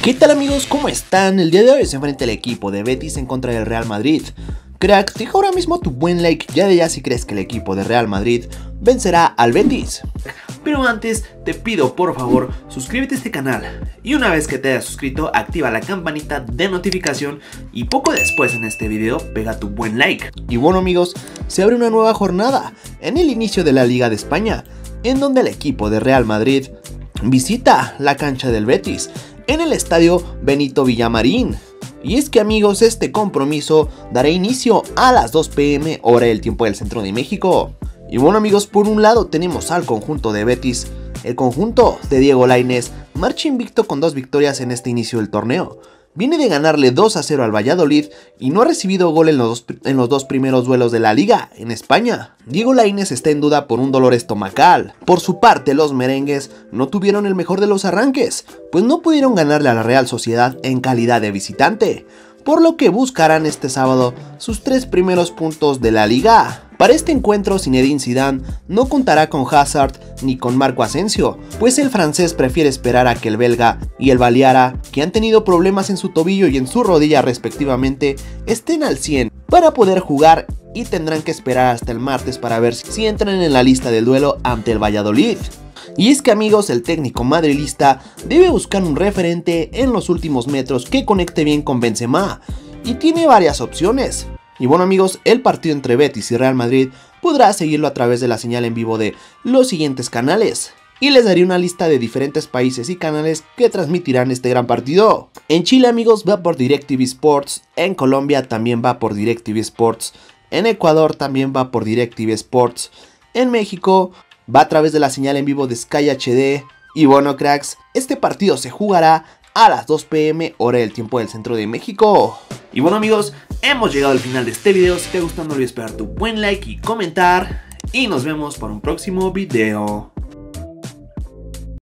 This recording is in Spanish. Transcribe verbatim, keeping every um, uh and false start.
¿Qué tal amigos? ¿Cómo están? El día de hoy se enfrenta el equipo de Betis en contra del Real Madrid. Crack, deja ahora mismo tu buen like ya de ya si crees que el equipo de Real Madrid vencerá al Betis. Pero antes te pido por favor suscríbete a este canal y una vez que te hayas suscrito activa la campanita de notificación y poco después en este video pega tu buen like. Y bueno amigos, se abre una nueva jornada en el inicio de la Liga de España en donde el equipo de Real Madrid visita la cancha del Betis en el estadio Benito Villamarín. Y es que amigos, este compromiso dará inicio a las dos pe eme hora del tiempo del centro de México. Y bueno amigos, por un lado tenemos al conjunto de Betis. El conjunto de Diego Lainez marcha invicto con dos victorias en este inicio del torneo. Viene de ganarle dos a cero al Valladolid y no ha recibido gol en los, dos, en los dos primeros duelos de la liga en España. Diego Lainez está en duda por un dolor estomacal. Por su parte, los merengues no tuvieron el mejor de los arranques, pues no pudieron ganarle a la Real Sociedad en calidad de visitante, por lo que buscarán este sábado sus tres primeros puntos de la liga. Para este encuentro, Zinedine Zidane no contará con Hazard ni con Marco Asensio, pues el francés prefiere esperar a que el belga y el baleara, que han tenido problemas en su tobillo y en su rodilla respectivamente, estén al cien para poder jugar y tendrán que esperar hasta el martes para ver si entran en la lista del duelo ante el Valladolid. Y es que amigos, el técnico madrilista debe buscar un referente en los últimos metros que conecte bien con Benzema, y tiene varias opciones. Y bueno amigos, el partido entre Betis y Real Madrid podrá seguirlo a través de la señal en vivo de los siguientes canales. Y les daré una lista de diferentes países y canales que transmitirán este gran partido. En Chile amigos va por DirecTV Sports, en Colombia también va por DirecTV Sports, en Ecuador también va por DirecTV Sports, en México va a través de la señal en vivo de Sky hache de. Y bueno cracks, este partido se jugará a las dos pe eme hora del tiempo del centro de México. Y bueno amigos, hemos llegado al final de este video. Si te gustó no olvides pegar tu buen like y comentar. Y nos vemos para un próximo video.